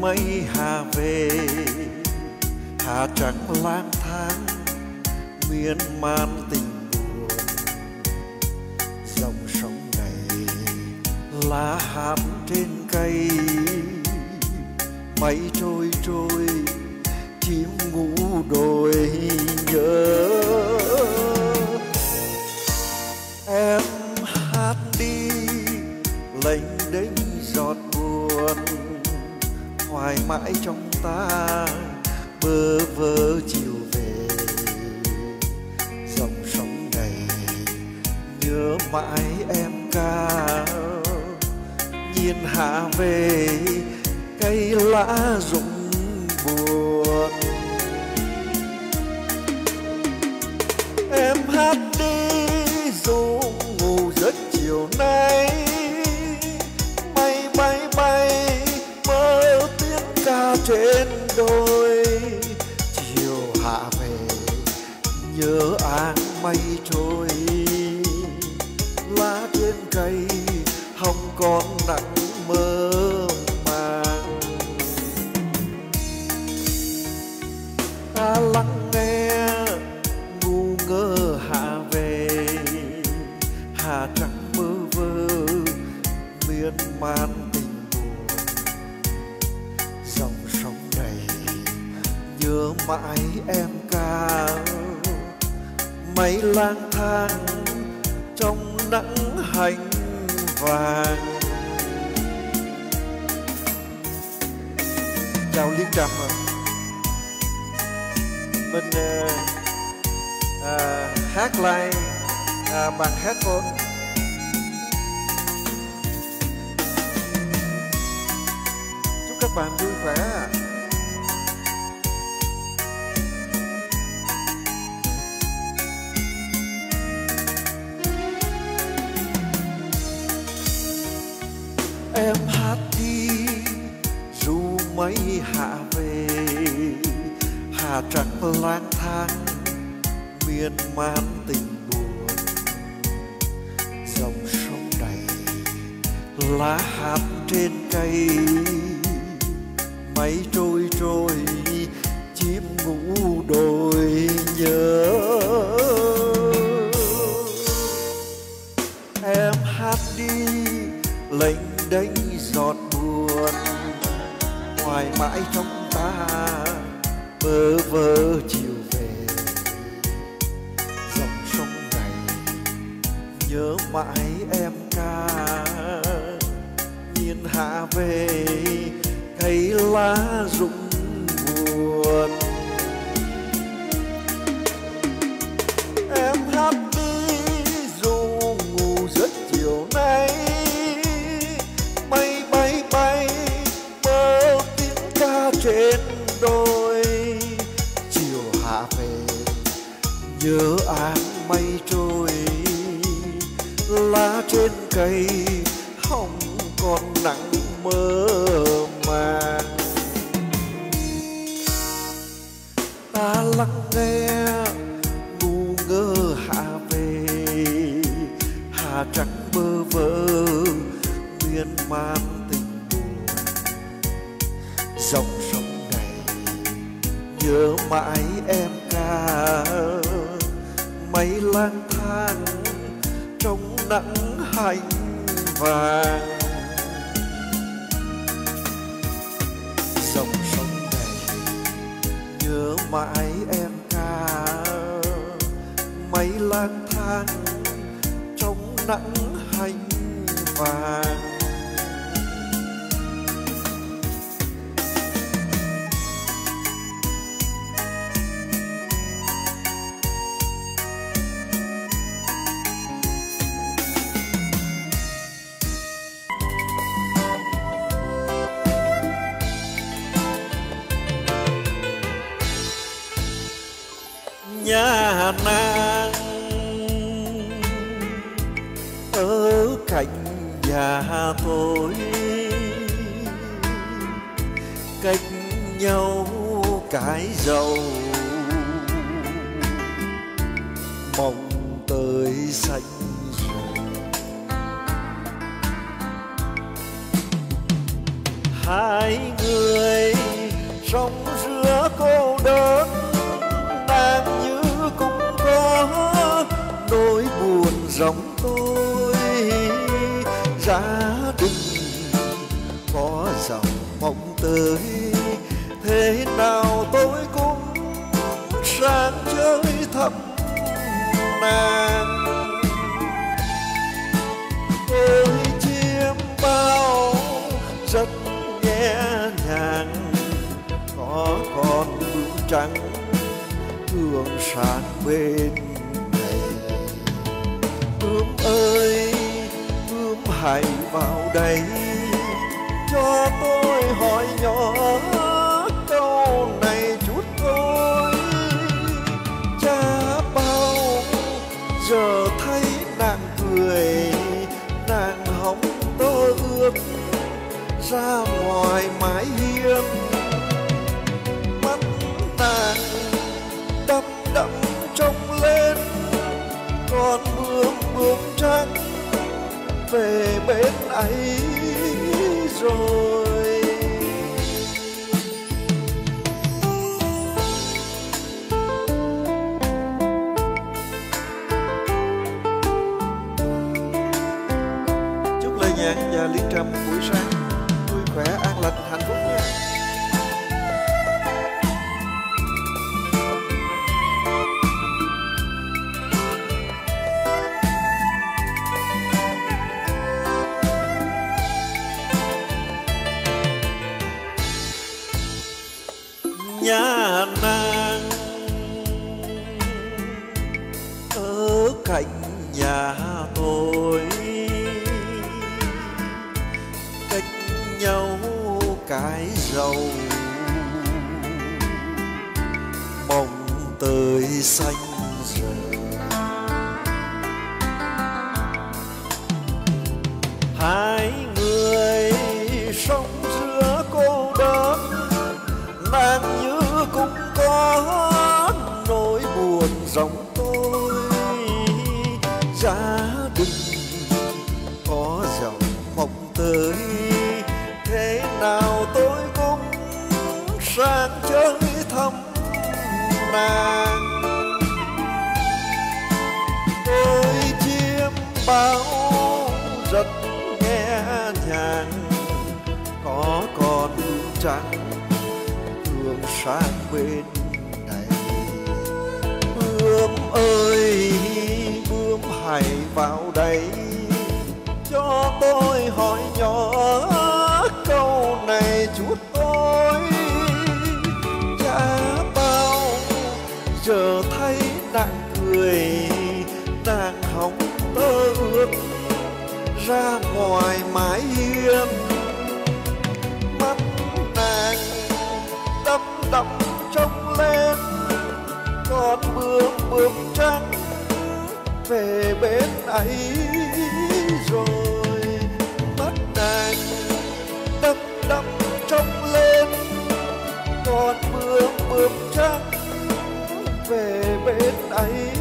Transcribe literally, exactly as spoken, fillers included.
mây hà về, hà trắng lang thang miên man tình buồn. Dòng sông này lá hát trên cây, mây trôi trôi chim ngủ đồi nhớ. Em hát đi lênh đênh giọt buồn, hoài mãi trong ta bơ vơ chiều về. Dòng sông này nhớ mãi em ca, nhiên hạ về cây lá rụng buồn. Em hát đi dù ngủ giấc chiều nay, bay bay bay mơ tiếng ca trên đồi. Chiều hạ về nhớ áng mây trôi, lá trên cây hồng còn nặng mơ màng. Ta lắng nghe ngu ngơ hạ về, hà trắng mơ vơ miên man tình buồn. Dòng sông này nhớ mãi em ca, mây lang thang trong nắng hành vàng. Chào Liên Trầm ạ. Mình à, hát live à, bằng headphone. Chúc các bạn vui khỏe ạ. Em hát đi dù mây hạ về, hà trắng lang thang miên man tình buồn. Dòng sông này lá hát trên cây, mây trôi trôi chim ngủ đồi nhớ. Em hát đi lênh đênh giọt buồn, hoài mãi trong ta bơ vơ chiều về. Dòng sông này nhớ mãi em ca, nhiên hạ về cây lá rụng buồn. Em hát đi dù ngủ giấc chiều nay, mây bay bay mơ tiếng ca trên đồi. Chiều hạ về nhớ áng mây trôi, lá trên cây hồng còn nặng mơ màng. Ta lắng nghe ngu ngơ hạ về, hà trắng bơ vơ miên man tình buồn. Dòng sông này nhớ mãi em ca, mây lang thang trong nắng hành vàng. Dòng sông này nhớ mãi em ca, mây lang thang trong nắng hành vàng. Nhà nàng ở cạnh nhà tôi, cách nhau cái dầu, mong tới xanh rồi. hai người sống giữa cô đơn, nàng như cũng có nỗi buồn giống tôi. Gia đình có dòng mong tới, thế nào tôi cũng sang chơi thăm nàng. Tôi chiêm bao rất nhẹ nhàng, có con bướm trắng hương sang bên này. Bướm ơi bướm hãy vào đây, cho tôi hỏi nhỏ câu này chút thôi. Cha bao giờ thấy nàng cười, nàng hóng tơ ướt ra ngoài mái hiên. Mắt nàng đăm đăm trông lên, con bướm bướm trắng về bên ấy rồi. Chúc Lê Nhạc và Liên Trầm buổi sáng vui khỏe, an lành, hạnh phúc nha. Nhà nàng ở cạnh nhà tôi, cách nhau cái dầu, mong tới xanh giờ. Hai người sống giữa cô đơn, nàng như cũng có nỗi buồn giống tôi. Gia đình có dòng mong tới, thế nào tôi cũng sang chơi thăm nàng. Tôi chiêm bao rất nhẹ nhàng, có con bướm trắng hương sang bên này. Bướm ơi bướm hãy vào đây, cho tôi hỏi nhỏ câu này chút thôi. Cha bao giờ thấy nàng cười, nàng hóng tơ ướt ra ngoài mái hiên. Mắt nàng đăm đăm trông lên, con bướm bướm trắng về bên ấy rồi. Mắt nàng đăm đăm trông lên, con bướm bướm trắng về bên ấy